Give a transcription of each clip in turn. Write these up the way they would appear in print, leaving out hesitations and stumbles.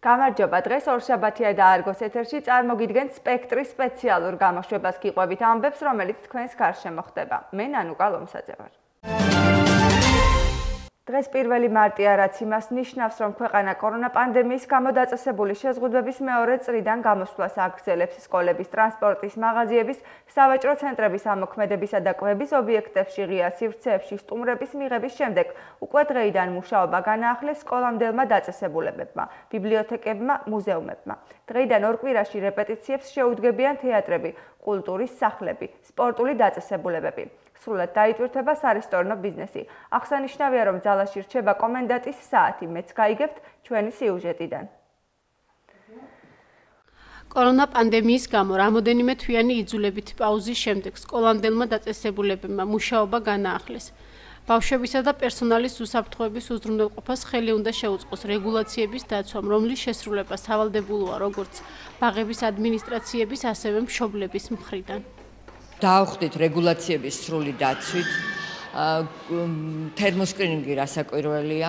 გამარჯობა, დღეს ორშაბათია და არგოს ეთერში წარმოგიდგენთ სპექტრის სპეციალურ გამოშვებას გიყვებით ამბებს, რომელიც თქვენს გარშემო ხდება. მე ნანუკა ლომსაძე ვარ. დღეს 1 მარტია, რაც იმას ნიშნავს, რომ ქვეყანა კორონა პანდემიის გამო დაწესებული შეზღუდვების მეორე წრიდან გამოსვლას აგრძელებს. სკოლების, ტრანსპორტის, მაღაზიების, სავაჭრო ცენტრების ამოქმედებისა და კვების ობიექტებში ღია სივრცეებში სტუმრების მიღების შემდეგ უკვე დღეიდან მუშაობა განაახლეს სკოლამდელმა დაწესებულებებმა, ბიბლიოთეკებმა, მუზეუმებმა. დღეიდან ორ კვირაში რეპეტიციებს შეუდგებიან თეატრები, კულტურის სახლები, სპორტული დაწესებულებები. სრულად დაიტვირთება სარესტორნო ბიზნესი. აღსანიშნავია, რომ ძალაში რჩება კომენდანტის საათი. მეც გაიგებთ ჩვენი სიუჟეტიდან. კორონა პანდემიის გამო რამოდენიმე თვიანი იძულებით პაუზის შემდეგ სკოლამდელმა დაწესებულებებმა მუშაობა განაახლეს. ბავშვებისა და პერსონალის უსაფრთხოების უზრუნველყოფას ხელი უნდა შეუწყოს რეგულაციების დაცვამ, რომლის შესრულება სავალდებულოა როგორც ბაღების ადმინისტრაციების, ასევე მშობლების მხრიდან. დავხვდით რეგულაციების სრული დაცვით, თერმოსკრინინგი რასაკვირველია,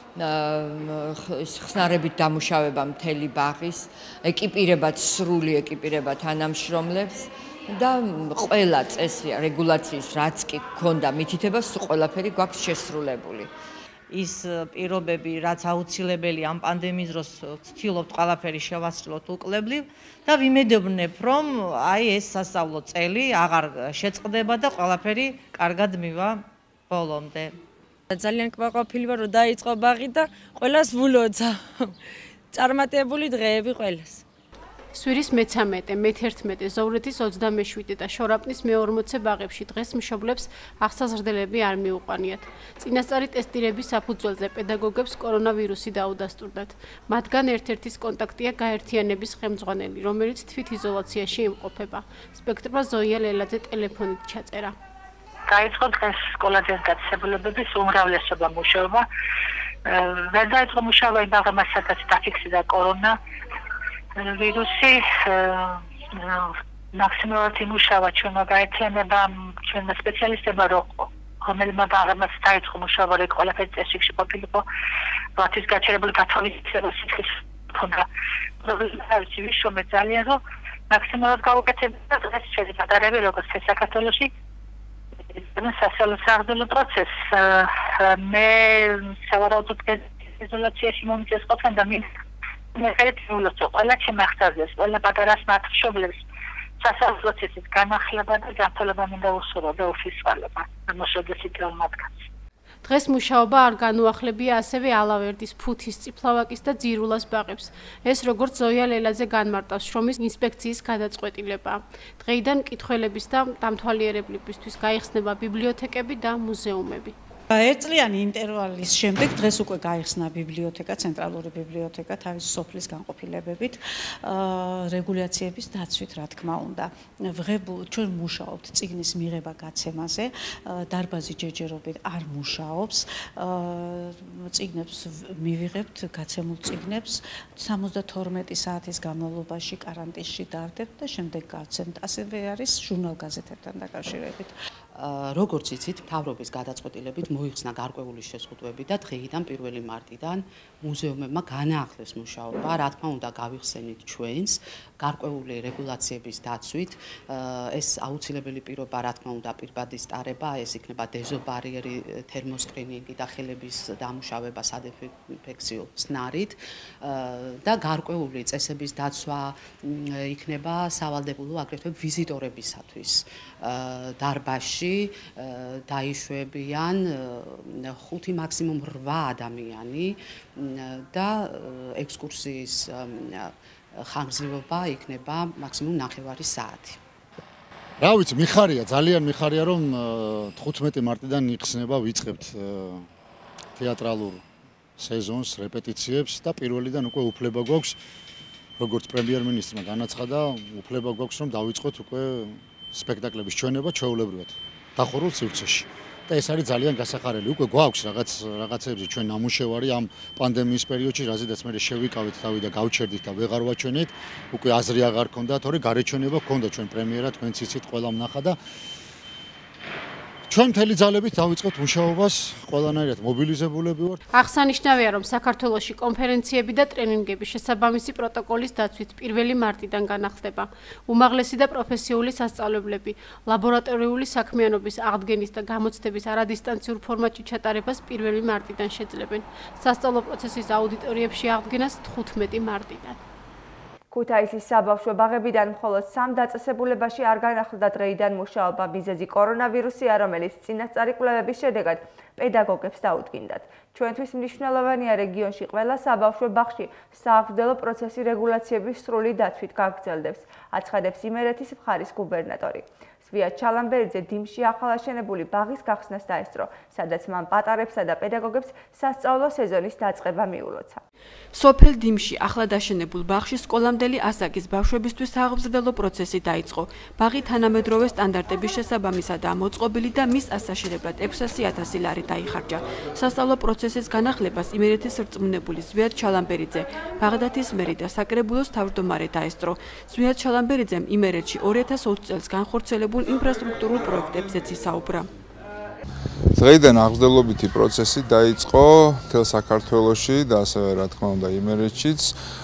ხსნარებით დამუშავება მთელი ბაღის, ეკიპირება სრული ეკიპირება თანამშრომლებს და ყველა წესი რეგულაციის რაც კი გქონდა მითითება, ყველაფერი გვაქვს შესრულებული. ის პირობები, რაც აუცილებელი ამ პანდემიის დროს ვცდილობთ ყველაფერი შევასრულოთ უკლებლივ და ვიმედოვნებ, რომ აი ეს სასწავლო წელი აღარ შეწყდება და ყველაფერი კარგად მივა ბოლომდე. ძალიან კმაყოფილი ვარ, რომ დაიწყო ბაღი და ყველას ვულოცა. წარმატებული დღეები ყველას. სვირის მე-13, მე-11, ზოვრეთის 27 და შორაპნის მე-40 ბაღებში დღეს მშობლებს აღსაზრდელები არ მიუყვანიათ. წინასწარი ტესტირების საფუძველზე პედაგოგებს კორონავირუსი დაუდასტურდათ. მათგან ერთ-ერთის კონტაქტია გაერთიანების ხელმძღვანელი, რომელიც თვითიზოლაციაში იმყოფება. სპექტრმა ზოია ლელაძე ტელეფონით ჩაწერა. დაიწყო დღეს სკოლაძეს დაწესებულებების უმრავლესობა მუშაობა. ვერ დაიწყო მუშაობა იმ ბაღებმა, სადაც დაფიქსირდა კორონა ვირუსი, მაქსიმალურად იმუშავა ჩვენმა გაერთიანებამ, ჩვენმა სპეციალისტებმა, რომელმა ბაღებმაც დაიწყო მუშაობა, რომ ყველაფერი წესრიგში ყოფილიყო, ბავშვის გაჩერებული გათვალისწინება სითხის ჰქონდა. პრობლემები ვიშოვე ძალიან, რომ მაქსიმალურად გავუკეთებია დღეს ჩვენი პატარები, როგორც საქართველოში სასწავლო საგრძელო პროცესს. მე სავარაუდოდ იზოლაციაში მომიწეს ყოფნა და მე ხელმძღვანელობ ყველა შემახსოვდეს, ყველა პატარა მათშობლებს სასწავლო პროცესის განახლება და გათვალება მინდა უსურო და ოფიციალობა. ამოშოდეს ითელ მათგანს. დღეს მუშაობა არ განუახლებია ასევე ალავერდის, ფუთის, წიფლავაკის და ძირულას ბაღებს. ეს როგორც ზოია ლელაძე განმარტავს, შრომის ინსპექციის გადაწყვეტილებაა. დღეიდან მკითხველების და დამთვალიერებლებისთვის გაიხსნება ბიბლიოთეკები და მუზეუმები. ერთწლიანი ინტერვალის შემდეგ დღეს უკვე გაიხსნა ბიბლიოთეკა, ცენტრალური ბიბლიოთეკა თავის სოფლის განყოფილებებით, რეგულაციების დაცვით, რა თქმა უნდა. ჩვენ მუშაობთ წიგნის მიღება გაცემაზე, დარბაზი ჯერჯერობით არ მუშაობს. წიგნებს მივიღებთ, გაცემულ წიგნებს 72 საათის განმავლობაში კარანტინში დავდებთ და შემდეგ გავცემთ. ასევე არის ჟურნალ-გაზეთებთან დაკავშირებით. როგორც იცით, მთავრობის გადაწყვეტილებით მოიხსნა გარკვეული შეზღუდვები და დღეიდან 1 მარტიდან მუზეუმებმა განაახლეს მუშაობა, რა თქმა უნდა გავიხსენით ჩვენს გარკვეული რეგულაციების დაცვით. ეს აუცილებელი პირობა, რა თქმა უნდა, პირბადის ტარება, ეს იქნება დეზობარიერი, თერმოსკრინინგი და ხელების დამუშავება სადეინფექციო ხსნარით და გარკვეული წესების დაცვა იქნება სავალდებულო აგრეთვე ვიზიტორებისათვის. დარბაზში დაიშვებიან 5 მაქსიმუმ 8 ადამიანი და ექსკურსიის ხანგრძლივობა იქნება მაქსიმუმ 9 საათი. რა ვიცი, მიხარია, ძალიან მიხარია, რომ 15 მარტიდან იხსნება ვიწყებთ თეატრალურ სეზონს, რეპეტიციებს და პირველიდან უკვე უფლება გვაქვს, როგორც პრემიერ-მინისტრმა განაცხადა, უფლება გვაქვს, რომ დავიწყოთ უკვე სპექტაკლების ჩვენება ჩვეულებრივად დახურულ სივრცეში. და ეს არის ძალიან გასახარელი. უკვე გვაქვს რაღაცეებზე ჩვენ ნამუშევარი ამ პანდემიის პერიოდში, რაზედაც მე შევიკავეთ თავი და გავჩერდით და ვეღარ ვაჩვენეთ. უკვე აზრი აღარ ქონდა, თორე გარეჩვენება ქონდა ჩვენ პრემიერა, თქვენც იცით, ყველამ ნახა და ჩვენ მთელი ძალებით დავიწყებთ მუშაობას, ყველანაირად მობილიზებულები ვართ. აღსანიშნავია, რომ საქართველოში კონფერენციები და ტრენინგები შესაბამისი პროტოკოლის დაცვით 1 მარტიდან განახლდება. უმაღლესი და პროფესიული სასწავლებლები ლაბორატორიული საქმიანობის აღდგენის და გამოცდების არადისტანციურ ფორმატში ჩატარებას 1 მარტიდან შეძლებენ. სასწავლო პროცესის აუდიტორიებში აღდგენას 15 მარტიდან. ქუთაისის საბავშვო ბაღებიდან მხოლოდ 3 დაწესებულებაში არ განახლდა დღეიდან მუშაობა. მიზეზი კორონავირუსია, რომელიც წინასწარი კვლევების შედეგად პედაგოგებს დაუდგინდათ. ჩვენთვის მნიშვნელოვანია რეგიონში ყველა საბავშვო ბაღში სააღრდელო პროცესი რეგულაციების სრული დაცვით გაგრძელდებს, აცხადებს იმერეთის მხარის გუბერნატორი. ზვიად ჩალამბერიძე დინში ახალაშენებული ბაღის გახსნას დაესწრო, სადაც მან პატარებსა და პედაგოგებს სასწავლო სეზონის დაწყება მიულოცა. სოფელ დინში ახლადაშენებულ ბაღში სკოლამდელი ასაკის ბავშვებისთვის სააღრდელო პროცესი დაიწყო. ბაღი თანამედროვე სტანდარტების შესაბამისადაა მოწყობილი და მის ასაშენებლად 600.000 ლარი დაიხარჯა. სასწავლო პროცესის განახლებას იმერეთის რწმუნებული ზვიად ჩალამბერიძე, ბაღდათის მერი და საკრებულოს თავმჯდომარე დაესწრო. ზვიად ჩალამბერიძემ იმერეთში 2020 წელს განხორციელებულ ინფრასტრუქტურულ პროექტებზეც ისაუბრა. დღეიდან აღზრდელობითი პროცესი დაიწყო მთელ საქართველოში და ასევე რა თქმა უნდა იმერეთშიც.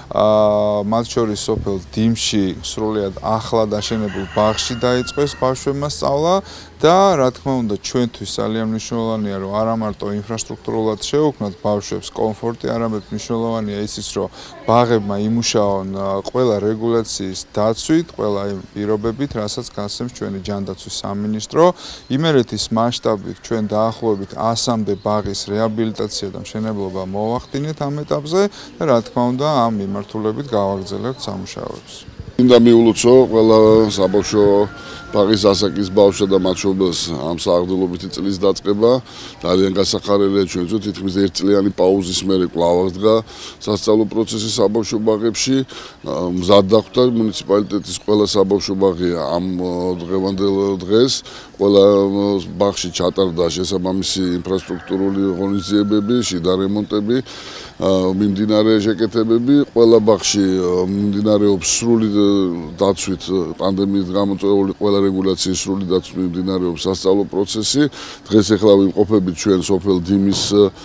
მათ შორის სოფელ დინში სრულიად ახლად აშენებულ ბაღში დაიწყო ეს ბავშვებმა სწავლა და რა თქმა უნდა ჩვენთვის ძალიან მნიშვნელოვანია რომ არა მარტო ინფრასტრუქტურულად შევუქმნათ ბავშვებს კომფორტი, არამედ მნიშვნელოვანია ისიც რომ ბაღებმა იმუშაონ ყველა რეგულაციის დაცვით, ყველა იმ პირობებით, რასაც გასცემს ჩვენი ჯანდაცვის სამინისტრო. იმერეთის მასშტაბით ჩვენ დაახლოებით 100-მდე ბაღის რეაბილიტაცია და მშენებლობა მოვახდინეთ ამ ეტაპზე და რა თქმა უნდა ამ მიმართულებით გავაგრძელებთ სამუშაოებს. მინდა მიულოცო ყველა საბავშვო ბაღის ასაკის ბავშვს და მათ შორის ამ სააღრდელობითი წლის დაწყება ძალიან გასახარელია ჩვენთვის თითქმის 1 წლიანი პაუზის მერე კვლავ აღდგა სასწავლო პროცესი საბავშვო ბაღებში მზად დახვდა მუნიციპალიტეტის ყველა საბავშვო ბაღი ამ დღევანდელ დღეს ყველა ბაღში ჩატარდა შესაბამისი ინფრასტრუქტურული ღონისძიებები, შიდა რემონტები, მიმდინარე ჟეკეტებები, ყველა ბაღში მიმდინარეობს სრული დაცვით პანდემიის გამოწვეული ყველა რეგულაციის სრული დაცვით მიმდინარეობს სასწავლო პროცესი. დღეს ახლა ვიმყოფებით ჩვენ სოფელ დინის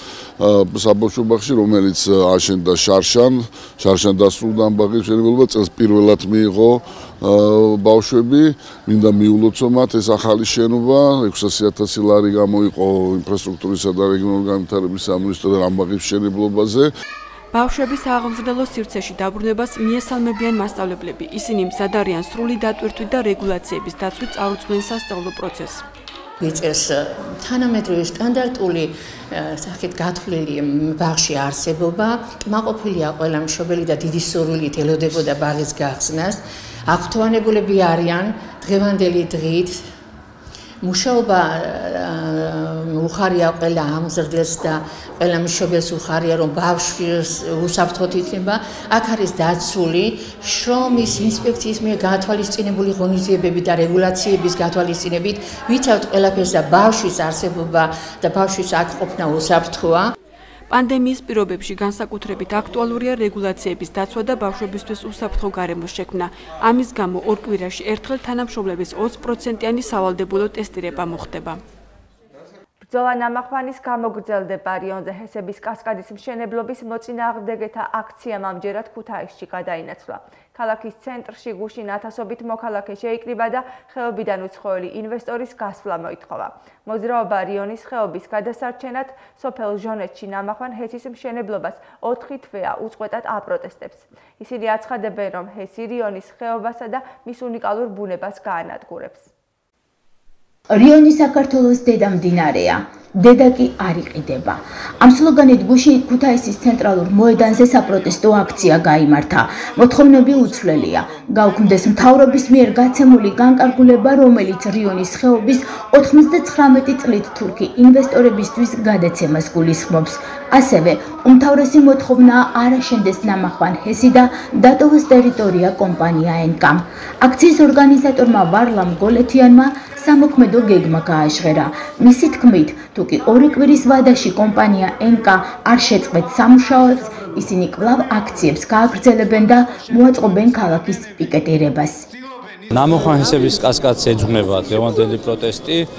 საბავშვო ბაღში, რომელიც აშენდა შარშან დასრულდა ამ ბაღის მშენებლობა, წელს პირველად მიიღო ბავშვები, მინდა მიულოცო მათ ეს ახალი შენობა 600.000 ლარი გამოიყო ინფრასტრუქტურისა და რეგიონალური განვითარების სამინისტროდან ამ ბაღის მშენებლობაზე. ბავშვების სააღრდელო სივრცეში დაბრუნებას მიესალმებიან მასწავლებლები. ისინი მზად არიან სრული დატვირთვით და რეგულაციების დაცვით წარუძღვენ სასწავლო პროცესს. ვიწერს თანამედროვე სტანდარტული სახით გათვლილი ბაღში არსებობა, კმაყოფილია ყველა მშობელი და დიდი სურვილით ელოდებოდა ბაღის გახსნას. აღფრთოვანებულები არიან დღევანდელი დღით. მუშაობა უხარია ყველა ამზრდელს და ყველა მშობელს უხარია რომ ბავშვს უსაფრთხოდ იქნება. აქ არის დაცული შრომის ინსპექციის მიერ გათვალისწინებული ღონისძიებები და რეგულაციების გათვალისწინებით ვიცავთ ყველაფერს და ბავშვის არსებობა და ბავშვის აქ ყოფნა უსაფრთხოა. პანდემიის პირობებში განსაკუთრებით აქტუალურია რეგულაციების დაცვა და ბავშვებისთვის უსაფრთხო გარემოს შექმნა. ამის გამო ორ კვირაში ერთხელ თანამშრომლების 20%-იანი სავალდებულო ტესტირება მოხდება. ბრძოლა ნამახვანის გამოგრძელდება. რიონზე ჰესების კასკადის მშენებლობის მოწინააღმდეგეთა აქციამ ამჯერად ქუთაისში გადაინაცვლა. ქალაქის ცენტრში გუშინ ათასობით მოქალაქე შეიკრიბა და ხეობიდან უცხოელი ინვესტორის გასვლა მოითხოვა. მოძრაობა რიონის ხეობის გადასარჩენად სოფელ ჟონეთში ნამახვან ჰესის მშენებლობას 4 თვეა უწყვეტად აპროტესტებს. ისინი აცხადებენ, რომ ჰესი რიონის ხეობასა და მის უნიკალურ ბუნებას გაანადგურებს. რიონი საქართველოს დედამდინარეა, დედა კი არ იყიდება. ამ სლოგანით გუშინ ქუთაისის ცენტრალურ მოედანზე საპროტესტო აქცია გაიმართა. მოთხოვნები უცვლელია. გაუქმდეს მთავრობის მიერ გაცემული განკარგულება, რომელიც რიონის ხეობის 99 წლით თურქი ინვესტორებისთვის გადაცემას გულისხმობს. ასევე უმთავრესი მოთხოვნაა არ აშენდეს ნამახვან ჰესი და დატოვოს ტერიტორია კომპანია ენკამ. აქციის ორგანიზატორმა ვარლამ გოლეთიანმა სამოქმედო გეგმა გააჟღერა. მისი თქმით, თუკი 2 კვირის ვადაში კომპანია ენკა არ შეწყვეტს სამუშაოებს, ისინი კვლავ აქციებს გააგრძელებენ და მოაწყობენ ქალაქის პიკეტირებას. ნამახვან ჰესების კასკადს ეძღვნება დღევანდელი პროტესტი.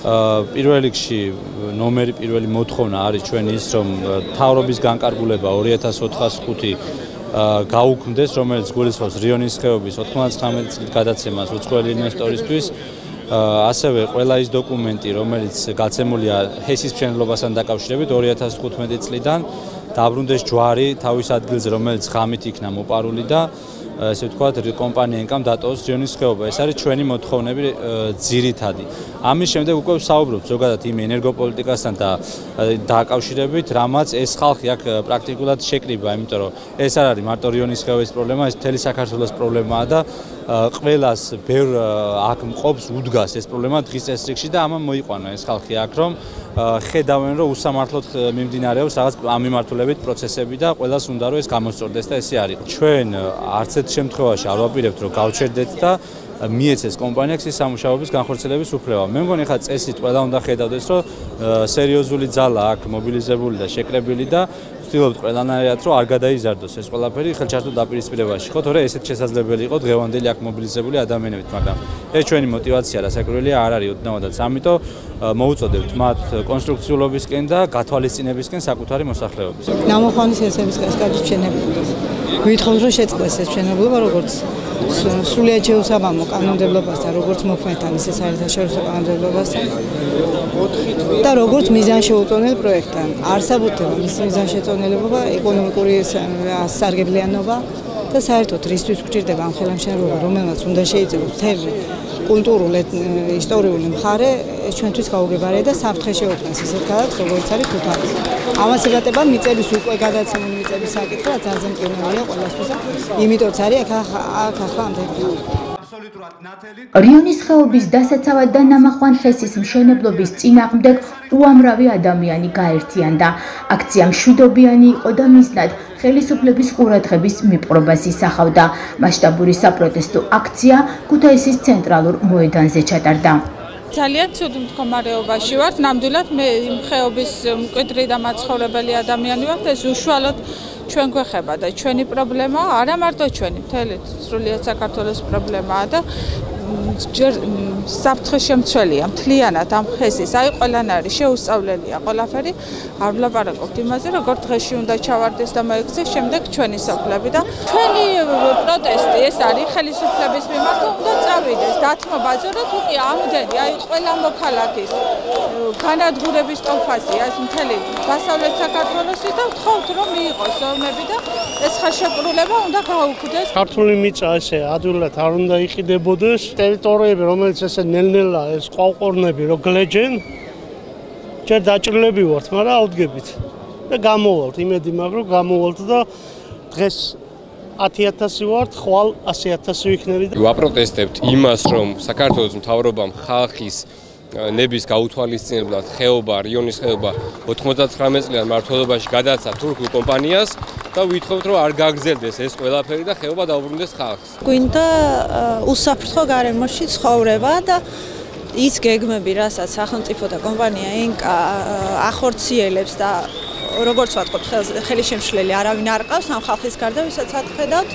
პირველ რიგში ნომერი პირველი მოთხოვნა არის ჩვენ ის, რომ მთავრობის განკარგულება 2405 გაუქმდეს, რომელიც გულისხმობს რიონის ხეობის 99 წლით გადაცემას უცხოელი ინვესტორისთვის. ასევე ყველა ის დოკუმენტი, რომელიც გაცემულია ჰესის მშენებლობასთან დაკავშირებით 2015 წლიდან, დაბრუნდეს ჯვარი თავის ადგილზე, რომელიც ღამით იქნა მოპარული და ესე ვთქვათ, კომპანია ინკამ დატოვოს რიონის ხეობა. ეს არის ჩვენი მოთხოვნები ძირითადი. ამის შემდეგ უკვე ვსაუბრობთ ზოგადად იმ ენერგოპოლიტიკასთან და დაკავშირებით, რამაც ეს ხალხი აქ პრაქტიკულად შეკრიბა, იმიტომ რომ ეს არ არის მარტო რიონის ხეობის პრობლემა, ეს მთელი საქართველოს პრობლემაა და ყველას ბევრ აქ მყოფს უდგას ეს პრობლემა დღის წესრიგში და ამან მოიყვანა ეს ხალხი აქ, რომ ხედავენ, რომ უსამართლოდ მიმდინარეობს რაღაც ამიმართულებით პროცესები და ყველას უნდა რომ ეს გამოსწორდეს და ესე არის. ჩვენ არც ერთ შემთხვევაში არ ვაპირებთ, რომ გავჩერდეთ და მიეცეს კომპანიას ის სამუშაოების განხორციელების უფლება. მე მგონი ხა წესით ყველა უნდა ხედავდეს, რომ სერიოზული ძალა აქ მობილიზებული და შეკრებილი და ვცდილობთ ყველანაირად რომ არ გადაიზარდოს ეს ყველაფერი ხელჩართულ დაპირისპირებაში, ხო, თორე ესეც შესაძლებელი იყო დღევანდელი აქ მობილიზებული ადამიანებით, მაგრამ ეს ჩვენი мотиваცია რასაკვირველია არ არის ოდნავადაც, ამიტომ მოუწოდებთ მათ კონსტრუქციულობისკენ და გათვალისწინებისკენ საკუთარი მოსახლეობის. ნამოხვანის ესების გადაჩენებულა. ვითხოვთ რომ შეწყდეს ეს მშენებლობა როგორც სრულიად შეუსაბამო კანონმდებლობასთან, როგორც მოქმედთან, ისე საერთაშორისო კანონმდებლობასთან და როგორც მიზანშეუწონელ პროექტთან. არსებობდა მის მიზანშეწონილობა, ეკონომიკური სარგებლიანობა და საერთოდ რისთვის გვჭირდება ამ ხელმშენებლობა, რომელმაც უნდა შეიწევოს მთელი კულტურული, ისტორიული მხარე, ჩვენთვის გაუგებარია და საფრთხე შეუქმნას ისეთ ქალაქს, როგორც არის ქუთაისი. ამას ებატება მიწების უკვე გადაცემული მიწების საკითხი, რაც ძალიან მყინვარია ყველასთვის და იმიტომაც არის აქ ახლა ამდენი. რიონის ხეობის დასაცავად და ნამახვან ჰესის მშენებლობის წინააღმდეგ უამრავი ადამიანი გაერთიანდა. აქცია მშვიდობიანი იყო და მიზნად ხელისუფლების ყურადღების მიპყრობას ისახავდა. მასშტაბური საპროტესტო აქცია ქუთაისის ცენტრალურ მოედანზე ჩატარდა. ძალიან ცუდ მდგომარეობაში ვართ. ნამდვილად მე იმ ხეობის მკვიდრი და მაცხოვრებელი ადამიანი ვარ და ეს უშუალოდ ჩვენ გვეხება და ჩვენი პრობლემაა, არა მარტო ჩვენი, მთელი სრულიად საქართველოს პრობლემაა და საფრთხე შემცველია მთლიანად ამ ხესის. აი ყველანაირი შეუსწავლელია ყველაფერი. არ ვლაპარაკობთ იმაზე, როგორ დღეში უნდა ჩავარდეს და მოექცეს შემდეგ ჩვენი სოფლები და ჩვენი პროტესტი ეს არის ხელისუფლების მიმართ უნდა წავიდეს დათმობაზე, რომ თუ კი ამდენი აი ყველა მოქალაქის განადგურების ტოლფაზია ეს მთელი დასავლეთ საქართველოსი და ვთხოვთ რომ მიიღოს ზომები და ეს ხელშეკრულება უნდა გაუქმდეს. ქართული მიწა ესე ადვილად არ უნდა იყიდებოდეს. ტერიტორიები, რომელიც ესე ნელ-ნელა ეს ყვავყორნები რო გლეჯენ, ჯერ დაჭრილები ვართ, მაგრამ ავდგებით და გამოვალთ, იმედი მაქვს, რომ გამოვალთ და დღეს 10,000 ვართ, ხვალ 100,000 ვიქნები. ვაპროტესტებთ იმას, რომ საქართველოს მთავრობამ ხალხის ნების გაუთვალისწინებლად ხეობა, რიონის ხეობა 99 წლიან მმართველობაში გადაცა თურქულ კომპანიას და ვითხოვთ, რომ არ გაგრძელდეს ეს ყველაფერი და ხეობა დაუბრუნდეს ხალხს. გვინდა უსაფრთხო გარემოში ცხოვრება და ის გეგმები, რასაც სახელმწიფო და კომპანია ინკა ახორციელებს და როგორც ვთქვათ, ხელისშემშლელი არავინ არ ყავს ამ ხალხის გარდა, ვისაც ატყედავთ.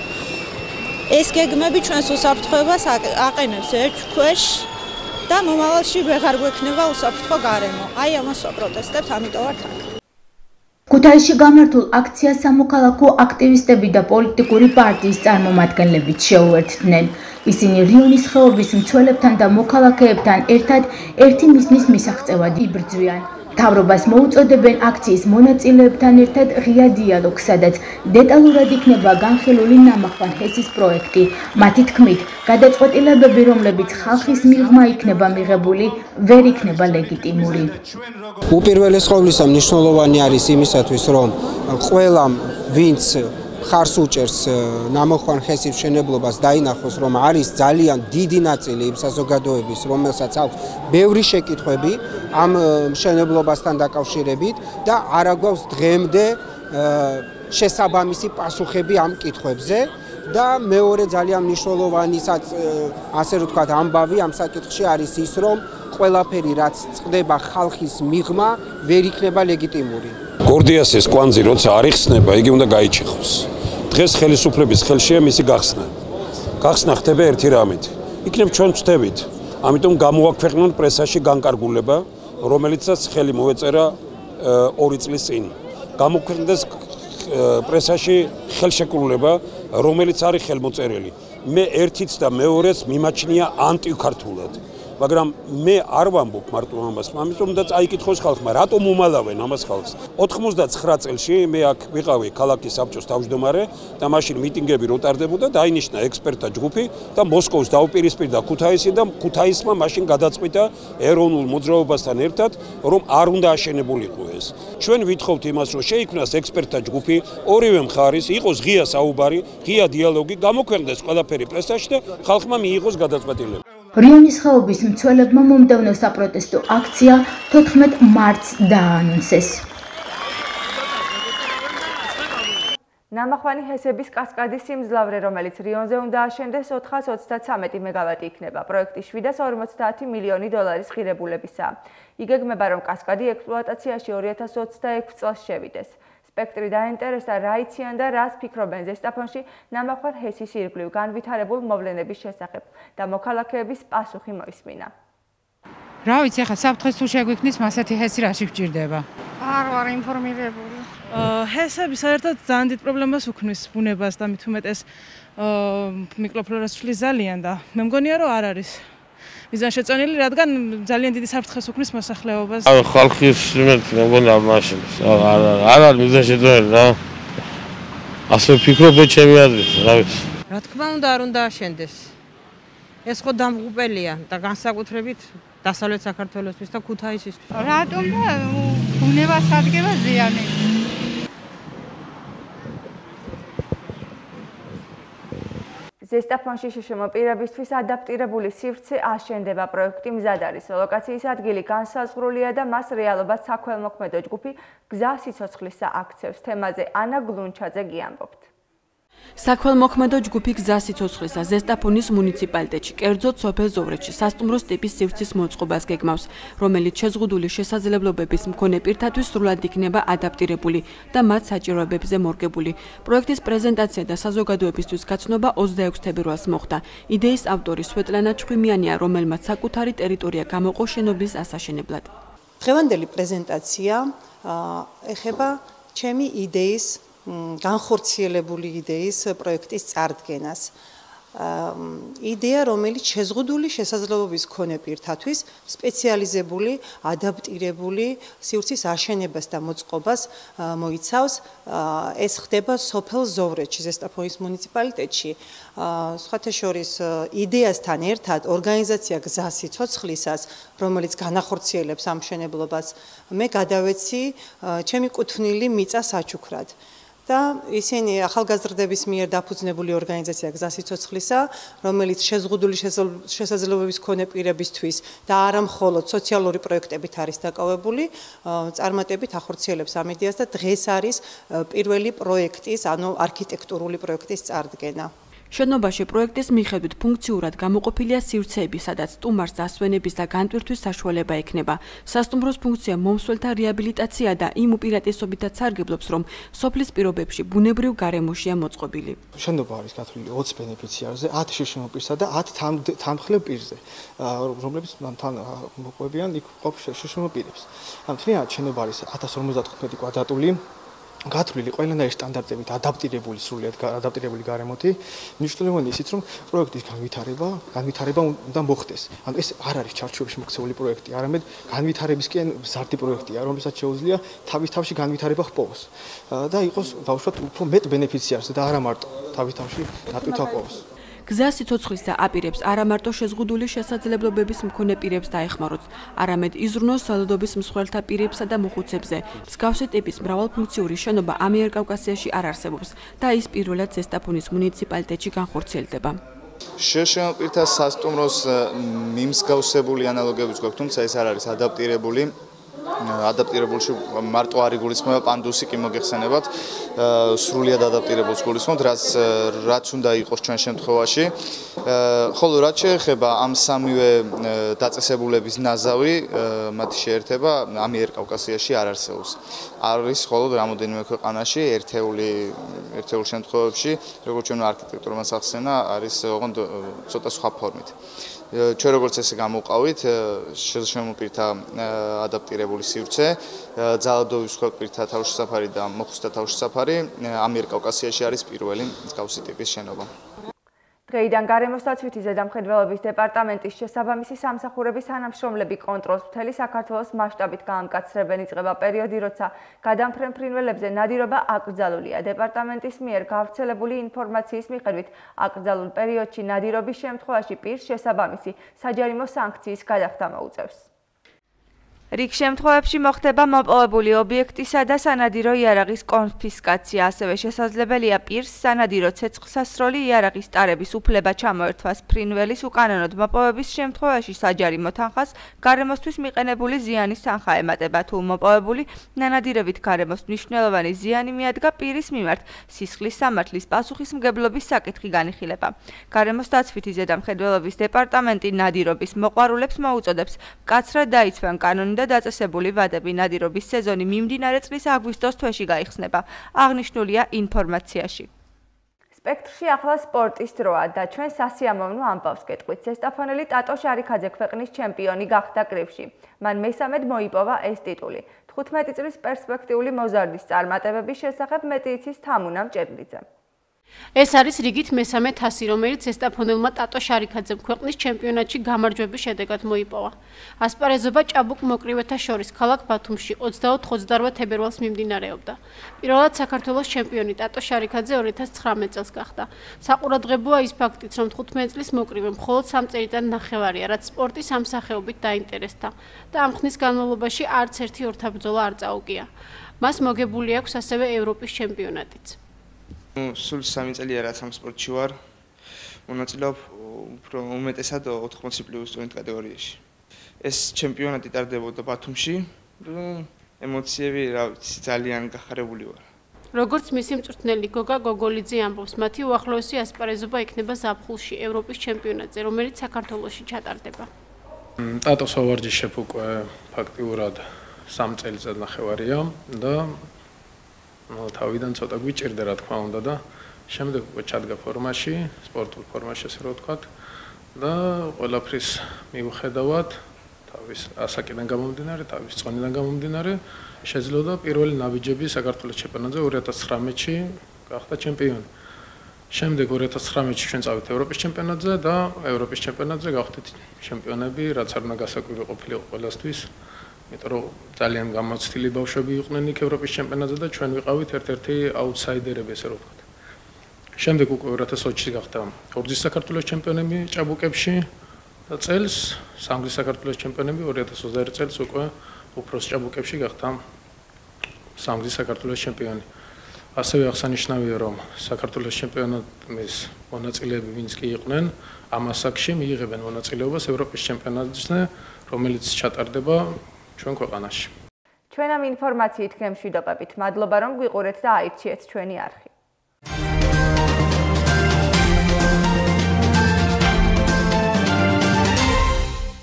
ეს გეგმები ჩვენს უსაფრთხოებას აყენებს ერთქვეშ და მომავალში ვეღარ გვექნება უსაფრთხო გარემო. აი ამას ვაპროტესტებთ, ამიტომ ვართ აქ. ქუთაისში გამართულ აქციას სამოქალაქო აქტივისტები და პოლიტიკური პარტიის წარმომადგენლებიც შეუერთდნენ. ისინი რიონის ხეობის მცველებთან და მოქალაქეებთან ერთად ერთი მიზნის მისაღწევად იბრძვიან. მთავრობას მოუწოდებენ აქციის მონაწილეებთან ერთად ღია დიალოგს, სადაც დეტალურად იქნება განხილული ნამახვან ჰესის პროექტი. მათი თქმით, გადაწყვეტილებები, რომლებიც ხალხის მიღმა იქნება მიღებული, ვერ იქნება ლეგიტიმური. უპირველეს ყოვლისა მნიშვნელოვანი არის იმისათვის, რომ ყველამ, ვინც ხარს უჭერს ნამოხვან ჰესის მშენებლობას, დაინახოს, რომ არის ძალიან დიდი ნაწილი იმ საზოგადოების, რომელსაც აქვს ბევრი შეკითხვები ამ მშენებლობასთან დაკავშირებით და არ აგვაქვს დღემდე შესაბამისი პასუხები ამ კითხვებზე და მეორე ძალიან მნიშვნელოვანი ასე რომ ვთქვათ ამბავი ამ საკითხში არის ის, რომ ყველაფერი რაც წყდება ხალხის მიღმა ვერ იქნება ლეგიტიმური. გორდიასის კვანძი როცა არ იხსნება, იგი უნდა გაიჩეხოს. დღეს ხელისუფლების ხელშია მისი გახსნა. გახსნა ხდება ერთი რამით. იქნებ ჩვენ ვწდებით ამიტომ გამოაქვეყნონ პრესაში განკარგულება, რომელიცაც ხელი მოეწერა 2 წლის წინ. გამოქვეყნდეს პრესაში ხელშეკრულება, რომელიც არის ხელმოწერილი. მე ერთიც და მეორეც მიმაჩნია ანტიქართულად. მაგრამ მე არ ვამბობ მარტო ამას, ამიტომ და წაიკითხოს ხალხმა, რატომ უმალავენ ამას ხალხს. 99 წელში მე აქ ვიყავი ქალაქის საბჭოს თავმჯდომარე და მაშინ მიტინგები რო ტარდებოდა, დაინიშნა ექსპერტთა ჯგუფი და მოსკოვს დაუპირისპირდა ქუთაისი და ქუთაისმა მაშინ გადაწყვიტა ეროვნულ მოძრაობასთან ერთად, რომ არ უნდა აშენებულიყო ეს. ჩვენ ვითხოვთ იმას, რომ შეიქმნას ექსპერტთა ჯგუფი, ორივე მხარის იყოს ღია საუბარი, ღია დიალოგი, გამოქვეყნდეს ყველაფერი პრესაში და ხალხმა მიიღოს გადაწყვეტილება. რიონის ხეობის მცველებმა მომდევნო საპროტესტო აქცია 14 მარტს დააანონსეს. ნამახვანი ჰესების კასკადის სიმძლავრე, რომელიც რიონზე უნდა აშენდეს 433 მეგავატი იქნება. პროექტი 750 მილიონი დოლარის ღირებულებისაა. იგეგმება, რომ კასკადი ექსპლუატაციაში 2026 წელს შევიდეს. სპექტრი დაინტერესდა რა იციან და რას ფიქრობენ ზესტაფონში ნამახვარ ჰესის ირგვლივ განვითარებულ მოვლენების შესახებ და მოქალაქეების პასუხი მოისმინა. რა ვიცი, ახლა საფრთხეს თუ შეგვიქნის, მასეთი ჰესი რაში გჭირდება? არ ვარ ინფორმირებული. ჰესები საერთოდ ძალიან დიდ პრობლემას უქმნის ბუნებას და მით უმეტეს მიკროფლორას ცვლის ძალიან და მე მგონია რომ არ არის მიზანშეწონილი, რადგან ძალიან დიდი საფრთხეს უქმნის მოსახლეობას. ხალხის იმეთი მე მგონია მაშინ არ არის მიზანშეწონილი რა. ასე ვფიქრობ ჩემი აზრით, რა ვიცი. რა თქმა უნდა არ უნდა აშენდეს. ეს ხო დამღუპელია და განსაკუთრებით დასავლეთ საქართველოსთვის და ქუთაისისთვის. რატომ და ბუნებას ადგება ზიანი? ზესტაფონში შშმ პირებისთვის ადაპტირებული სივრცე აშენდება. პროექტი მზად არის. ლოკაციის ადგილი განსაზღვრულია და მას რეალობად საქველმოქმედო ჯგუფი გზა სიცოცხლისა აქცევს. თემაზე ანა გლუნჩაძე გიამბობთ. საქველმოქმედო ჯგუფი გზა სიცოცხლისა ზესტაფონის მუნიციპალიტეტში, კერძოდ სოფელ ზოვრეთში, სასტუმროს ტიპის სივრცის მოწყობას გეგმავს, რომელიც შეზღუდული შესაძლებლობების მქონე პირთათვის სრულად იქნება ადაპტირებული და მათ საჭიროებებზე მორგებული. პროექტის პრეზენტაცია და საზოგადოებისთვის გაცნობა 26 თებერვალს მოხდა. იდეის ავტორი სვეტლანა ჩხვიმიანია, რომელმაც საკუთარი ტერიტორია გამოყო შენობის ასაშენებლად. დღევანდელი პრეზენტაცია ეხება ჩემი იდეის განხორციელებული იდეის პროექტის წარდგენას. იდეა, რომელიც შეზღუდული შესაძლებლობის მქონე პირთათვის სპეციალიზებული, ადაპტირებული სივრცის აშენებას და მოწყობას მოიცავს. ეს ხდება სოფელ ზოვრეთში, ზესტაფონის მუნიციპალიტეტში. სხვათა შორის იდეასთან ერთად ორგანიზაცია გზა სიცოცხლისას, რომელიც განახორციელებს ამ მშენებლობას, მე გადავეცი ჩემი კუთვნილი მიწა საჩუქრად. და ისინი ახალგაზრდების მიერ დაფუძნებული ორგანიზაცია გზა სიცოცხლისა, რომელიც შეზღუდული შესაძლებლობების მქონე პირებისთვის და არა მხოლოდ სოციალური პროექტებით არის დაკავებული, წარმატებით ახორციელებს ამ იდეას და დღეს არის პირველი პროექტის, ანუ არქიტექტურული პროექტის წარდგენა. შენობაში პროექტის მიხედვით ფუნქციურად გამოყოფილია სივრცეები, სადაც სტუმარს დასვენების და განტვირთვის საშუალება ექნება. სასტუმროს ფუნქცია მომსვლელთა რეაბილიტაცია და იმ უპირატესობითაც სარგებლობს, რომ სოფლის პირობებში ბუნებრივ გარემოშია მოწყობილი. შენობა არის გათვლილი 20 ბენეფიციარზე, 10 შშმ პირსა და 10 თანმხლებ პირზე, რომლებიც თან მოყვებიან იქ ყოფ შშმ პირებს. ამ თლიანად შენობა არის 1055 კვადრატული. გათვლილი ყველანაირი სტანდარტებით ადაპტირებული, სრულიად ადაპტირებული გარემოთი, მნიშვნელოვანია ისიც, რომ პროექტის განვითარება უნდა მოხდეს. ანუ ეს არ არის ჩარჩოებში მოქცეული პროექტი, არამედ განვითარებისკენ მზარდი პროექტია, რომელსაც შეუძლია თავის-თავში განვითარება ჰპოვოს და იყოს ბავშვად უფრო მეტ ბენეფიციარზე და არა მარტო თავის-თავში დატვირთვა ჰპოვოს. გზა სიცოცხლისა აპირებს არა მარტო შეზღუდული შესაძლებლობების მქონე პირებს დაეხმაროს, არამედ იზრუნოს ძალადობის მსხვერპლთა პირებსა და მოხუცებზე. მსგავსი ტიპის მრავალფუნქციური შენობა ამიერკავკასიაში არ არსებობს და ის პირველად ზესტაფონის მუნიციპალიტეტში განხორციელდება. შშმ პირთა სასტუმროს მიმსგავსებული ანალოგიებიც გვაქვს, თუმცა ეს არ არის ადაპტირებული. ადაპტირებულში მარტო არ იგულისხმება პანდუსი კი მოგეხსენებათ, სრულიად ადაპტირებულს გულისხმობთ, რაც უნდა იყოს ჩვენ შემთხვევაში. ხოლო რაც შეეხება ამ სამივე დაწესებულების ნაზავი, მათი შეერთება ამიერკავკასიაში არ არსებობს. არის მხოლოდ რამოდენიმე ქვეყანაში ერთეულ შემთხვევებში, როგორც ჩვენ არქიტექტურა მას ახსენა, არის ოღონდ ცოტა სხვა ფორმით. ჩვენ როგორც ესე გამოვყავით, შემოპირთა ადაპტირებული სივრცე, ძალადობის ხელპირთა თავშესაფარი და მოხუცთა თავშესაფარი ამიერკავკასიაში არის პირველი მსგავსი ტიპის შენობა. დღეიდან გარემოსდაცვითი ზედამხედველობის დეპარტამენტის შესაბამისი სამსახურების თანამშრომლები კონტროლს მთელი საქართველოს მასშტაბით გაამკაცრებენ. იწყება პერიოდი, როცა გადამფრენ ფრინველებზე ნადირობა აკრძალულია. დეპარტამენტის მიერ გავრცელებული ინფორმაციის მიხედვით, აკრძალულ პერიოდში ნადირობის შემთხვევაში პირს შესაბამისი საჯარიმო სანქციის გადახდა მოუწევს. რიგ შემთხვევებში მოხდება მოპოვებული ობიექტისა და სანადირო იარაღის კონფისკაცია, ასევე შესაძლებელია პირს სანადირო ცეცხლსასროლი იარაღის ტარების უფლება ჩამოერთვას. ფრინველის უკანონოდ მოპოვების შემთხვევაში საჯარიმო თანხას გარემოსთვის მიყენებული ზიანის თანხა ემატება. თუ მოპოვებული ნანადირებით გარემოს მნიშვნელოვანი ზიანი მიადგა, პირის მიმართ სისხლის სამართლის პასუხისმგებლობის საკითხი განიხილება. გარემოსდაცვითი ზედამხედველობის დეპარტამენტი ნადირობის მოყვარულებს მოუწოდებს მკაცრად დაიცვან კანონი და დაწესებული ვადები. ნადირობის სეზონი მიმდინარე წლის აგვისტოს თვეში გაიხსნება. აღნიშნულია ინფორმაციაში. სპექტრში ახლა სპორტის დროა და ჩვენ სასიამოვნო ამბავს გეტყვით. ზესტაფონელი ტატო შარიქაძე ქვეყნის ჩემპიონი გახდა კრივში. მან მესამედ მოიპოვა ეს ტიტული. 15 წლის პერსპექტიული მოზარდის წარმატებების შესახებ მეტი იცის თამუნა მჭედლიძე. ეს არის რიგით მესამე თასი, რომელიც ზესტაფონელმა ტატო შარიქაძემ ქვეყნის ჩემპიონატში გამარჯვების შედეგად მოიპოვა. ასპარეზობა ჭაბუკ მოკრივეთა შორის ქალაქ ბათუმში 24-28 თებერვალს მიმდინარეობდა. პირველად საქართველოს ჩემპიონი ტატო შარიქაძე 2019 წელს გახდა. საყურადღებოა ის ფაქტიც, რომ 15 წლის მოკრივემ მხოლოდ 3 წელიწად ნახევარია, რაც სპორტის ამ სახეობით დაინტერესდა და ამ ხნის განმავლობაში არც ერთი ორთაბრძოლა არ წაუგია. მას მოგებული აქვს ასევე ევროპის ჩემპიონატიც. სულ 3 წელია რაც ამ სპორტში ვარ. მონაწილეობ უფრო უმეტესად 80+ სტუდენტ კატეგორიაში. ეს ჩემპიონატი ტარდებოდა ბათუმში. ემოციები, რა ვიცი, ძალიან გახარებული ვარ. როგორც მისი მწვრთნელი გოგა გოგოლიძე ამბობს, მათი უახლოესი ასპარეზობა იქნება ზაფხულში ევროპის ჩემპიონატზე, რომელიც საქართველოში ჩატარდება. ტატოს ვარჯიშებ უკვე ფაქტიურად 3 წელიწად ნახევარია და თავიდან ცოტა გვიჭირდა რა თქმა უნდა და შემდეგ უკვე ჩადგა ფორმაში, სპორტულ ფორმაში ასე რომ ვთქვათ და ყველაფრის მიუხედავად თავის ასაკიდან გამომდინარე, თავის წონიდან გამომდინარე შეძლო პირველი ნაბიჯები საქართველოს ჩემპიონატზე 2019-ში გახდა ჩემპიონი. შემდეგ 2019-ში ჩვენ წავით ევროპის ჩემპიონატზე და ევროპის ჩემპიონატზე გავხდით ჩემპიონები, რაც არ უნდა გასაკვირი ყოფილიყო ყველასთვის. იმიტომ რომ ძალიან გამოცდილი ბავშვები იყვნენ იქ ევროპის ჩემპიონატზე და ჩვენ ვიყავით ერთ-ერთი აუთსაიდერები ასე რომ ვთქვათ. შემდეგ უკვე 2020-ში გახდა ორგზის საქართველოს ჩემპიონები ჭაბუკებში და წელს სამგზის საქართველოს ჩემპიონები 2021 წელს უკვე უფროს ჭაბუკებში გახდა სამგზის საქართველოს ჩემპიონი. ასევე აღსანიშნავია რომ საქართველოს ჩემპიონატის მონაწილეები ვინც კი იყვნენ ამ ასაკში მიიღებენ მონაწილეობას ევროპის ჩემპიონატზე, რომელიც ჩატარდება ჩვენ ქვეყანაში. ჩვენ ამ ინფორმაციით გემშვიდობებით. მადლობა რომ გვიყურეთ და აირჩიეთ ჩვენი არხი.